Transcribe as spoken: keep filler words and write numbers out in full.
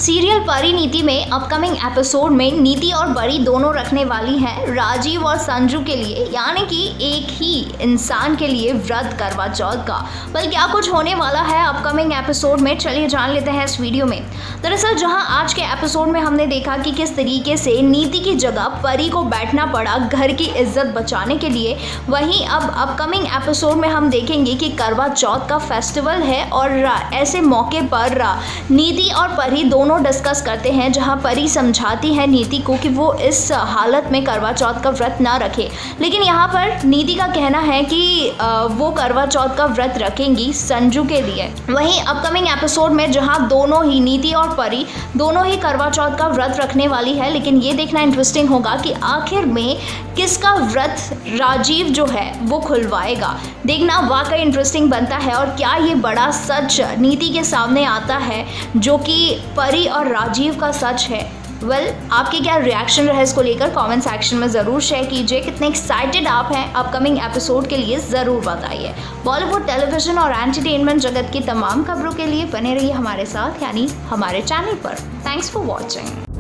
Serial Parineeti में upcoming episode में नीति और बड़ी दोनों रखने वाली हैं राजीव और संजू के लिए, यानी कि एक ही इंसान के लिए व्रत करवा चौथ का। बल क्या कुछ होने वाला है अपकमिंग एपिसोड में, चलिए जान लेते हैं इस वीडियो में। दरअसल जहां आज के एपिसोड में हमने देखा कि किस तरीके से नीति की जगह परी को बैठना पड़ा घर की इज्जत बचाने के लिए, वहीं अब अपकमिंग एपिसोड में हम देखेंगे कि करवा चौथ का फेस्टिवल है और ऐसे मौके पर नीति और परी दोनों डिस्कस करते हैं, जहां परी समझाती है नीति को कि वो इस हालत में करवा चौथ का व्रत ना रखे, लेकिन यहाँ पर नीति का कहना है कि वो करवा चौथ का व्रत रखेंगी संजू के लिए। वहीं अपकमिंग एपिसोड में जहां दोनों ही नीति और परी दोनों ही करवा चौथ का व्रत रखने वाली है, लेकिन ये देखना इंटरेस्टिंग होगा कि आखिर में किसका व्रत राजीव जो है वो खुलवाएगा। देखना वाकई इंटरेस्टिंग बनता है और क्या ये बड़ा सच नीति के सामने आता है जो कि परी और राजीव का सच है। वेल well, आपके क्या रिएक्शन रहे इसको लेकर कमेंट सेक्शन में ज़रूर शेयर कीजिए। कितने एक्साइटेड आप हैं अपकमिंग एपिसोड के लिए ज़रूर बताइए। बॉलीवुड, टेलीविजन और एंटरटेनमेंट जगत की तमाम खबरों के लिए बने रहिए हमारे साथ, यानी हमारे चैनल पर। Thanks for watching.